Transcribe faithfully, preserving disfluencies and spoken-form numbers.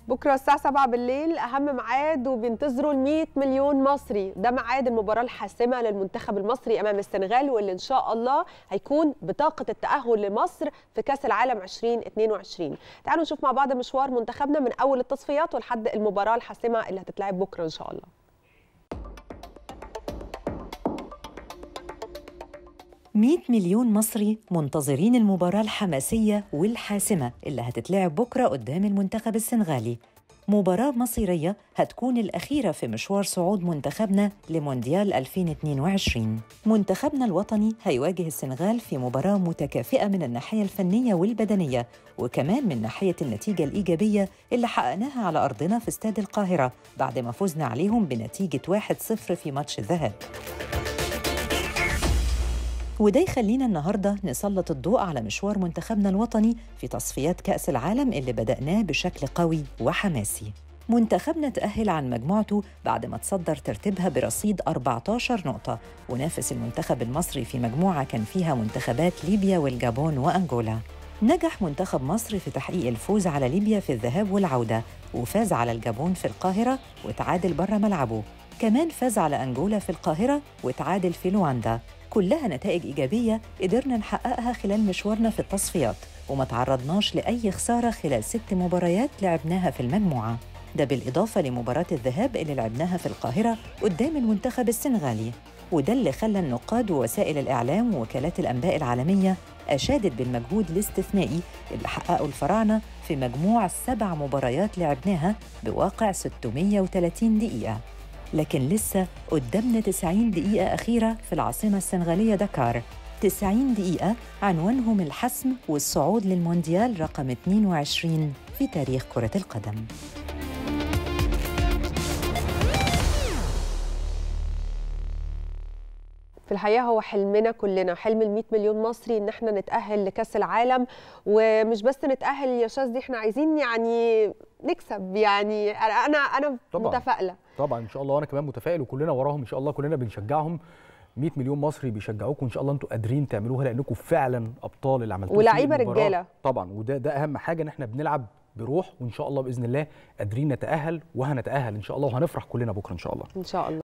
بكره الساعه سبعة بالليل اهم ميعاد وبينتظروا ال مية مليون مصري، ده ميعاد المباراه الحاسمه للمنتخب المصري امام السنغال، واللي ان شاء الله هيكون بطاقه التاهل لمصر في كاس العالم ألفين واثنين وعشرين. تعالوا نشوف مع بعض مشوار منتخبنا من اول التصفيات ولحد المباراه الحاسمه اللي هتتلعب بكره ان شاء الله. مية مليون مصري منتظرين المباراة الحماسية والحاسمة اللي هتتلعب بكرة قدام المنتخب السنغالي. مباراة مصيرية هتكون الأخيرة في مشوار صعود منتخبنا لمونديال ألفين واثنين وعشرين. منتخبنا الوطني هيواجه السنغال في مباراة متكافئة من الناحية الفنية والبدنية، وكمان من ناحية النتيجة الإيجابية اللي حققناها على أرضنا في استاد القاهرة بعد ما فزنا عليهم بنتيجة واحد صفر في ماتش الذهاب. وده يخلينا النهاردة نسلط الضوء على مشوار منتخبنا الوطني في تصفيات كأس العالم اللي بدأناه بشكل قوي وحماسي. منتخبنا تأهل عن مجموعته بعد ما تصدر ترتيبها برصيد أربعة عشر نقطة، ونافس المنتخب المصري في مجموعة كان فيها منتخبات ليبيا والجابون وأنجولا. نجح منتخب مصر في تحقيق الفوز على ليبيا في الذهاب والعودة، وفاز على الجابون في القاهرة وتعادل بره ملعبه. كمان فاز على أنجولا في القاهرة وتعادل في لواندا. كلها نتائج إيجابية قدرنا نحققها خلال مشوارنا في التصفيات، وما تعرضناش لأي خسارة خلال ست مباريات لعبناها في المجموعة. ده بالإضافة لمباراة الذهاب اللي لعبناها في القاهرة قدام المنتخب السنغالي، وده اللي خلى النقاد ووسائل الإعلام ووكالات الأنباء العالمية أشادت بالمجهود الاستثنائي اللي حققه الفراعنة في مجموع سبع مباريات لعبناها بواقع ستمائة وثلاثين دقيقة. لكن لسه قدامنا تسعين دقيقة أخيرة في العاصمة السنغالية دكار، تسعين دقيقة عنوانهم الحسم والصعود للمونديال رقم اثنين وعشرين في تاريخ كرة القدم. في الحقيقة هو حلمنا كلنا، حلم ال مية مليون مصري ان احنا نتأهل لكأس العالم، ومش بس نتأهل يا شاذلي، احنا عايزين يعني نكسب. يعني انا انا طبعا متفائلة طبعا ان شاء الله، وانا كمان متفائل وكلنا وراهم ان شاء الله، كلنا بنشجعهم. مية مليون مصري بيشجعوكم، ان شاء الله انتوا قادرين تعملوها لانكم فعلا ابطال اللي عملتوه ولاعيبه رجاله طبعا. وده ده اهم حاجه، ان احنا بنلعب بروح، وان شاء الله باذن الله قادرين نتأهل وهنتأهل ان شاء الله، وهنفرح كلنا بكره ان شاء الله ان شاء الله.